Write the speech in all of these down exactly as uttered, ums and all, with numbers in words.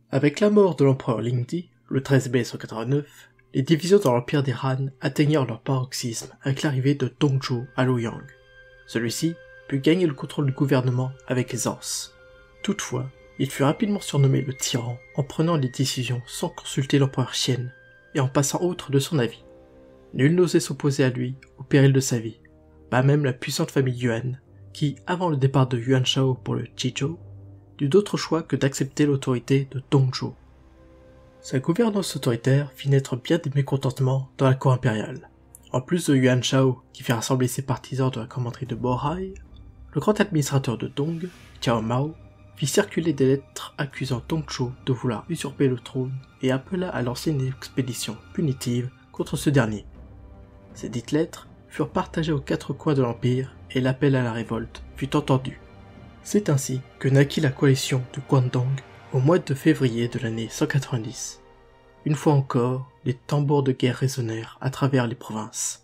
Avec la mort de l'empereur Lingdi, le treize mai cent quatre-vingt-neuf, les divisions dans l'empire des Han atteignirent leur paroxysme avec l'arrivée de Dongzhou à Luoyang. Celui-ci put gagner le contrôle du gouvernement avec aisance. Toutefois, il fut rapidement surnommé le tyran en prenant des décisions sans consulter l'empereur Xian et en passant outre de son avis. Nul n'osait s'opposer à lui au péril de sa vie, pas même la puissante famille Yuan, qui, avant le départ de Yuan Shao pour le Jizhou, n'eut d'autre choix que d'accepter l'autorité de Dongzhou. Sa gouvernance autoritaire fit naître bien des mécontentements dans la cour impériale. En plus de Yuan Shao qui fit rassembler ses partisans de la commanderie de Bohai, le grand administrateur de Dong, Cao Mao, fit circuler des lettres accusant Dongzhou de vouloir usurper le trône et appela à lancer une expédition punitive contre ce dernier. Ces dites lettres furent partagées aux quatre coins de l'empire et l'appel à la révolte fut entendu. C'est ainsi que naquit la coalition de Guandong au mois de février de l'année cent quatre-vingt-dix. Une fois encore, les tambours de guerre résonnèrent à travers les provinces.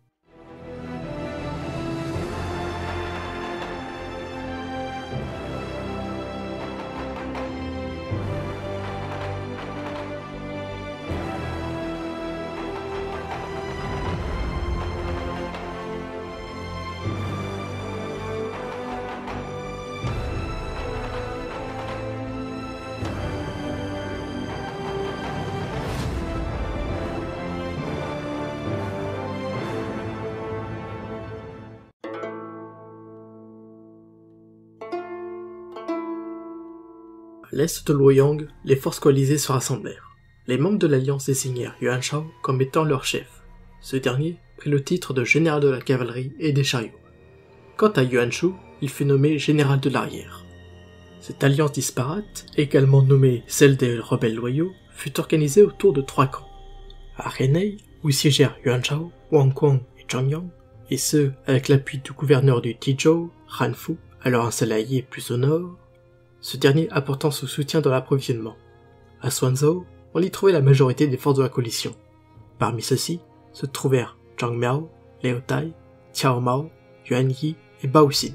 À l'est de Luoyang, les forces coalisées se rassemblèrent. Les membres de l'Alliance désignèrent Yuan Shao comme étant leur chef. Ce dernier prit le titre de général de la cavalerie et des chariots. Quant à Yuan Shu, il fut nommé général de l'arrière. Cette alliance disparate, également nommée celle des rebelles loyaux, fut organisée autour de trois camps. À Renei, où siégèrent Yuan Shao, Wang Quang et Zhang Yang, et ce, avec l'appui du gouverneur du Jizhou, Han Fu, alors un seul allié plus au nord, ce dernier apportant son soutien dans l'approvisionnement. À Suanzhou, on y trouvait la majorité des forces de la coalition. Parmi ceux-ci se trouvèrent Zhang Miao, Liao Tai, Qiao Mao, Yuan Yi et Bao Xin.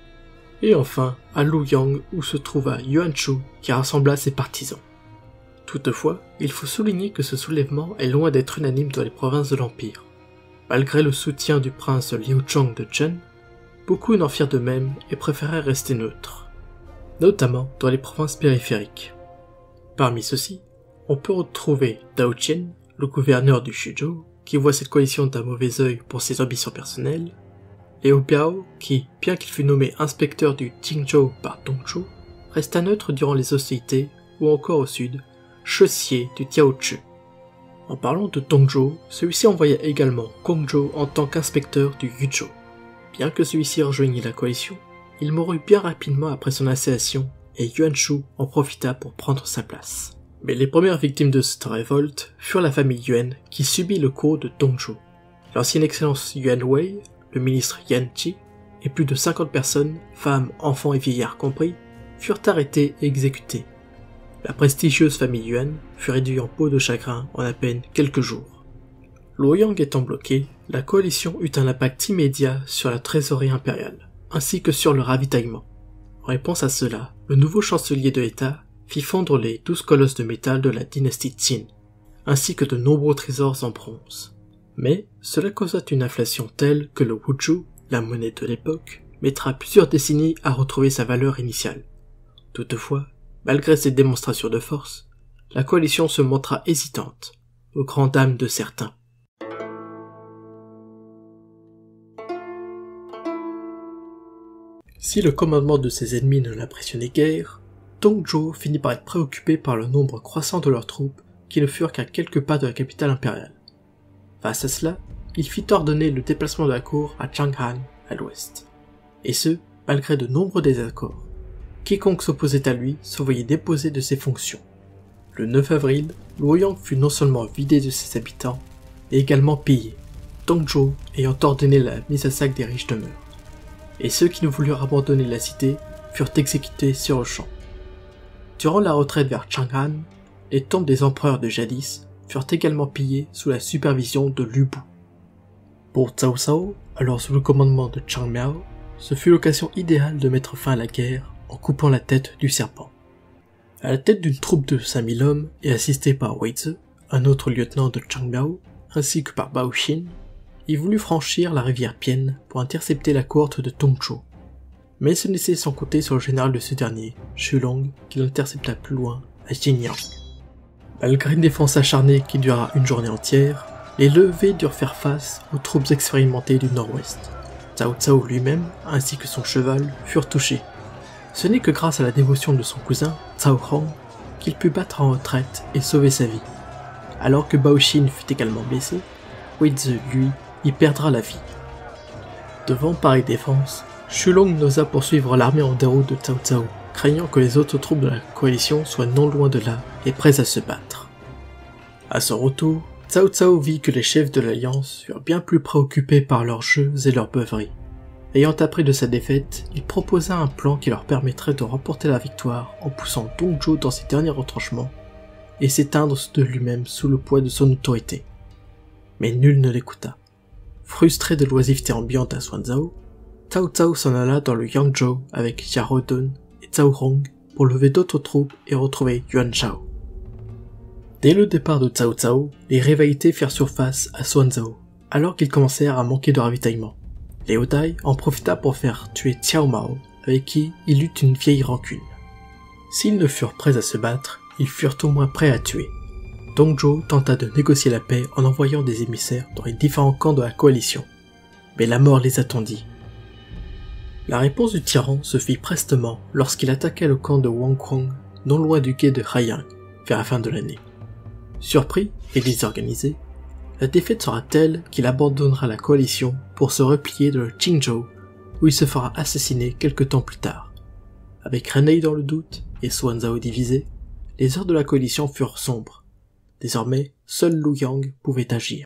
Et enfin, à Luoyang où se trouva Yuan Shu qui rassembla ses partisans. Toutefois, il faut souligner que ce soulèvement est loin d'être unanime dans les provinces de l'Empire. Malgré le soutien du prince Liu Chong de Chen, beaucoup n'en firent de même et préférèrent rester neutres, notamment dans les provinces périphériques. Parmi ceux-ci, on peut retrouver Dao Qian, le gouverneur du Shizhou, qui voit cette coalition d'un mauvais œil pour ses ambitions personnelles, Liu Biao, qui, bien qu'il fût nommé inspecteur du Jingzhou par Dongzhou, resta neutre durant les hostilités, ou encore au sud, Shessier du Jiaochu. En parlant de Dongzhou, celui-ci envoya également Gongzhou en tant qu'inspecteur du Yuzhou. Bien que celui-ci rejoignît la coalition, il mourut bien rapidement après son installation et Yuan Shu en profita pour prendre sa place. Mais les premières victimes de cette révolte furent la famille Yuan qui subit le coup de Dongzhou. L'ancienne excellence Yuan Wei, le ministre Yan Qi, et plus de cinquante personnes, femmes, enfants et vieillards compris, furent arrêtés et exécutés. La prestigieuse famille Yuan fut réduite en peau de chagrin en à peine quelques jours. Luoyang étant bloqué, la coalition eut un impact immédiat sur la trésorerie impériale, ainsi que sur le ravitaillement. En réponse à cela, le nouveau chancelier de l'État fit fondre les douze colosses de métal de la dynastie Qin, ainsi que de nombreux trésors en bronze. Mais cela causa une inflation telle que le Wuzhou, la monnaie de l'époque, mettra plusieurs décennies à retrouver sa valeur initiale. Toutefois, malgré ces démonstrations de force, la coalition se montra hésitante, aux grandes dames de certains. Si le commandement de ses ennemis ne l'impressionnait guère, Dongzhou finit par être préoccupé par le nombre croissant de leurs troupes qui ne furent qu'à quelques pas de la capitale impériale. Face à cela, il fit ordonner le déplacement de la cour à Chang'an, à l'ouest. Et ce, malgré de nombreux désaccords. Quiconque s'opposait à lui se voyait déposé de ses fonctions. Le neuf avril, Luoyang fut non seulement vidé de ses habitants, mais également pillé, Dongzhou ayant ordonné la mise à sac des riches demeures. Et ceux qui ne voulurent abandonner la cité furent exécutés sur le champ. Durant la retraite vers Chang'an, les tombes des empereurs de jadis furent également pillées sous la supervision de Lu Bu. Pour Cao Cao, alors sous le commandement de Zhang Miao, ce fut l'occasion idéale de mettre fin à la guerre en coupant la tête du serpent. À la tête d'une troupe de cinq mille hommes et assisté par Weizi, un autre lieutenant de Zhang Biao, ainsi que par Bao Xin, il voulut franchir la rivière Pian pour intercepter la cohorte de Dongzhou. Mais ce n'était sans compter sur le général de ce dernier, Xulong, qui l'intercepta plus loin, à Xinyang. Malgré une défense acharnée qui dura une journée entière, les levées durent faire face aux troupes expérimentées du nord-ouest. Cao Cao lui-même, ainsi que son cheval, furent touchés. Ce n'est que grâce à la dévotion de son cousin, Cao Hong, qu'il put battre en retraite et sauver sa vie. Alors que Bao Xin fut également blessé, Weizi, lui, y perdra la vie. Devant pareille défense, Xulong n'osa poursuivre l'armée en déroute de Cao Cao, craignant que les autres troupes de la coalition soient non loin de là et prêts à se battre. À son retour, Cao Cao vit que les chefs de l'Alliance furent bien plus préoccupés par leurs jeux et leurs beuveries. Ayant appris de sa défaite, il proposa un plan qui leur permettrait de remporter la victoire en poussant Dongzhou dans ses derniers retranchements et s'éteindre de lui-même sous le poids de son autorité. Mais nul ne l'écouta. Frustré de l'oisiveté ambiante à Xuanzhou, Cao Cao s'en alla dans le Yangzhou avec Xiahou et Cao Rong pour lever d'autres troupes et retrouver Yuan Shao. Dès le départ de Cao Cao, les rivalités firent surface à Xuanzhou, alors qu'ils commencèrent à manquer de ravitaillement. Liu Dai en profita pour faire tuer Xiao Mao, avec qui il eut une vieille rancune. S'ils ne furent prêts à se battre, ils furent au moins prêts à tuer. Dongzhou tenta de négocier la paix en envoyant des émissaires dans les différents camps de la coalition, mais la mort les attendit. La réponse du tyran se fit prestement lorsqu'il attaqua le camp de Wang Kong, non loin du quai de Haiyang, vers la fin de l'année. Surpris et désorganisé, la défaite sera telle qu'il abandonnera la coalition pour se replier de Qingzhou, où il se fera assassiner quelque temps plus tard. Avec Ren'ai dans le doute et Xuanzhou divisé, les heures de la coalition furent sombres. Désormais, seul Lu Yang pouvait agir.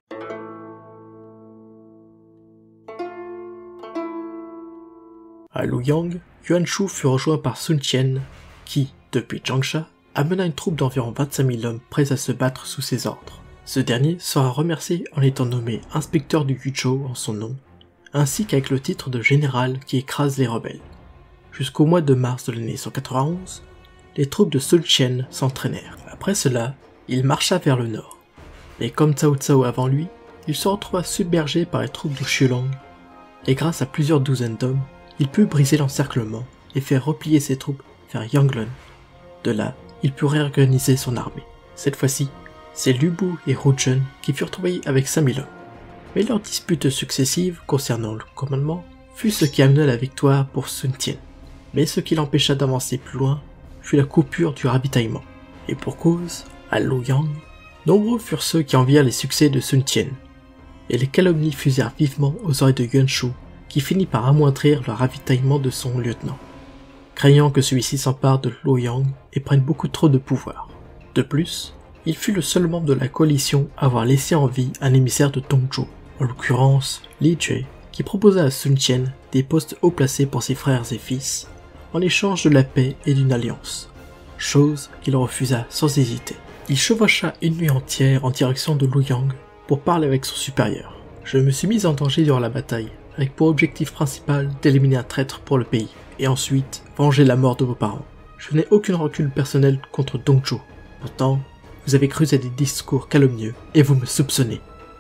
À Luoyang, Yuan Shu fut rejoint par Sun Qian, qui, depuis Changsha, amena une troupe d'environ vingt-cinq mille hommes prêts à se battre sous ses ordres. Ce dernier sera remercié en étant nommé inspecteur du Yuzhou en son nom, ainsi qu'avec le titre de général qui écrase les rebelles. Jusqu'au mois de mars de l'année cent quatre-vingt-onze, les troupes de Sun Qian s'entraînèrent. Après cela, il marcha vers le nord. Mais comme Cao Cao avant lui, il se retrouva submergé par les troupes de Xulong, et grâce à plusieurs douzaines d'hommes, il put briser l'encerclement et faire replier ses troupes vers Yanglun. De là, il put réorganiser son armée. Cette fois-ci, c'est Lu Bu et Hu Zhen qui furent envoyés avec cinq mille hommes. Mais leurs disputes successives concernant le commandement fut ce qui amena la victoire pour Sun Tian. Mais ce qui l'empêcha d'avancer plus loin fut la coupure du ravitaillement. Et pour cause, à Luoyang, nombreux furent ceux qui envièrent les succès de Sun Tian. Et les calomnies fusèrent vivement aux oreilles de Yuan Shu, qui finit par amoindrir le ravitaillement de son lieutenant, craignant que celui-ci s'empare de Luoyang et prenne beaucoup trop de pouvoir. De plus, il fut le seul membre de la coalition à avoir laissé en vie un émissaire de Dongzhou, en l'occurrence Li Jue, qui proposa à Sun Qian des postes haut placés pour ses frères et fils, en échange de la paix et d'une alliance, chose qu'il refusa sans hésiter. Il chevaucha une nuit entière en direction de Luoyang pour parler avec son supérieur. Je me suis mis en danger durant la bataille, avec pour objectif principal d'éliminer un traître pour le pays, et ensuite venger la mort de vos parents. Je n'ai aucune rancune personnelle contre Dongzhou. Pourtant, vous avez cru à des discours calomnieux, et vous me soupçonnez.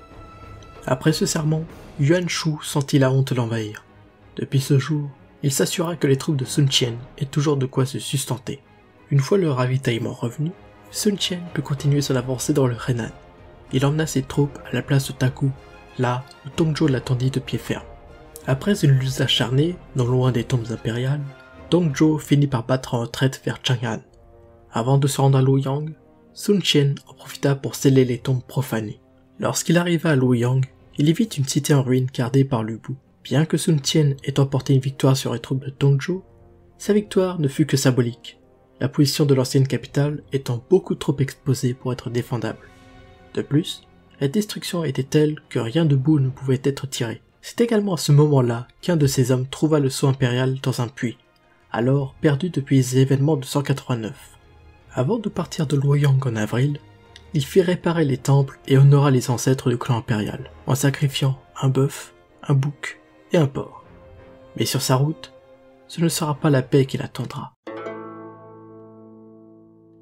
Après ce sermon, Yuan Shu sentit la honte l'envahir. Depuis ce jour, il s'assura que les troupes de Sun Qian aient toujours de quoi se sustenter. Une fois le ravitaillement revenu, Sun Qian put continuer son avancée dans le Henan. Il emmena ses troupes à la place de Taku, là où Dongzhou l'attendit de pied ferme. Après une lutte acharnée, non loin des tombes impériales, Dongzhou finit par battre en retraite vers Chang'an. Avant de se rendre à Luoyang, Sun Qian en profita pour sceller les tombes profanées. Lorsqu'il arriva à Luoyang, il y vit une cité en ruine gardée par Lu Bu. Bien que Sun Qian ait emporté une victoire sur les troupes de Dongzhou, sa victoire ne fut que symbolique, la position de l'ancienne capitale étant beaucoup trop exposée pour être défendable. De plus, la destruction était telle que rien de beau ne pouvait être tiré. C'est également à ce moment-là qu'un de ses hommes trouva le sceau impérial dans un puits, alors perdu depuis les événements de cent quatre-vingt-neuf. Avant de partir de Luoyang en avril, il fit réparer les temples et honora les ancêtres du clan impérial, en sacrifiant un bœuf, un bouc et un porc. Mais sur sa route, ce ne sera pas la paix qui l'attendra.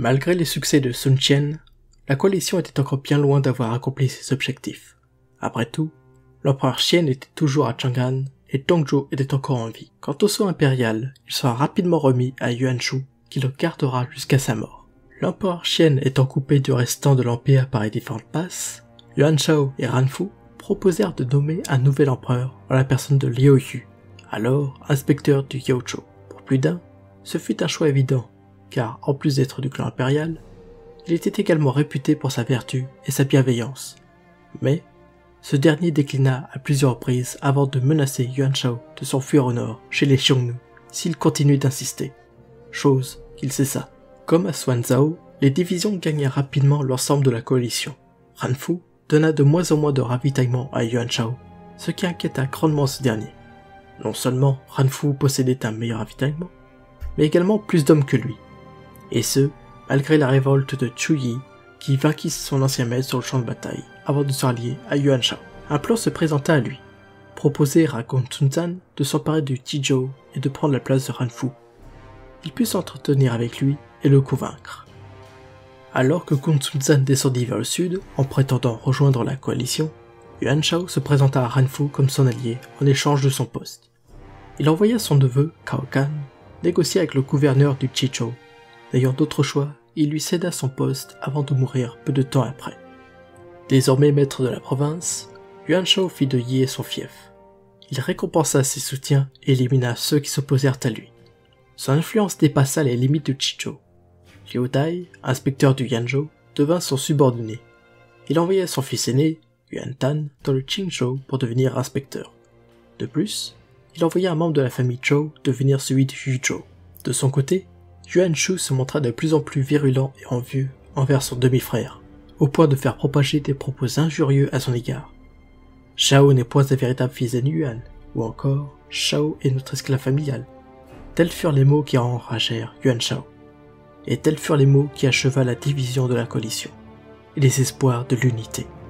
Malgré les succès de Sun Qian, la coalition était encore bien loin d'avoir accompli ses objectifs. Après tout, l'empereur Xian était toujours à Chang'an et Dongzhou était encore en vie. Quant au sceau impérial, il sera rapidement remis à Yuan Shu, qui le gardera jusqu'à sa mort. L'empereur Xian étant coupé du restant de l'empire par les différentes passes, Yuan Shao et Ranfu proposèrent de nommer un nouvel empereur en la personne de Liu Yu, alors inspecteur du Yaozhou. Pour plus d'un, ce fut un choix évident, car en plus d'être du clan impérial, il était également réputé pour sa vertu et sa bienveillance. Mais, ce dernier déclina à plusieurs reprises avant de menacer Yuan Shao de s'enfuir au nord, chez les Xiongnu, s'il continuait d'insister. Chose qu'il cessa. Comme à Xuanzhao, les divisions gagnèrent rapidement l'ensemble de la coalition. Ranfu donna de moins en moins de ravitaillement à Yuan Shao, ce qui inquiéta grandement ce dernier. Non seulement Ranfu possédait un meilleur ravitaillement, mais également plus d'hommes que lui. Et ce, malgré la révolte de Chu Yi, qui vainquit son ancien maître sur le champ de bataille, avant de se rallier à Yuan Shao. Un plan se présenta à lui, proposer à Gong Xunzan de s'emparer du Tizhou et de prendre la place de Ranfu. Il put s'entretenir avec lui et le convaincre. Alors que Gong Xunzan descendit vers le sud, en prétendant rejoindre la coalition, Yuan Shao se présenta à Ranfu comme son allié en échange de son poste. Il envoya son neveu, Cao Can, négocier avec le gouverneur du Tizhou. N'ayant d'autre choix, il lui céda son poste avant de mourir peu de temps après. Désormais maître de la province, Yuan Shao fit de Yi son fief. Il récompensa ses soutiens et élimina ceux qui s'opposèrent à lui. Son influence dépassa les limites du Tizhou. Liu Dai, inspecteur du Yanzhou, devint son subordonné. Il envoya son fils aîné, Yuan Tan, dans le Qingzhou pour devenir inspecteur. De plus, il envoya un membre de la famille Zhou devenir celui de Yuzhou. De son côté, Yuan Shu se montra de plus en plus virulent et envieux envers son demi-frère, au point de faire propager des propos injurieux à son égard. Shao n'est point un véritable fils de Yuan, ou encore Shao est notre esclave familial. Tels furent les mots qui enragèrent Yuan Shao, et tels furent les mots qui acheva la division de la coalition, et les espoirs de l'unité.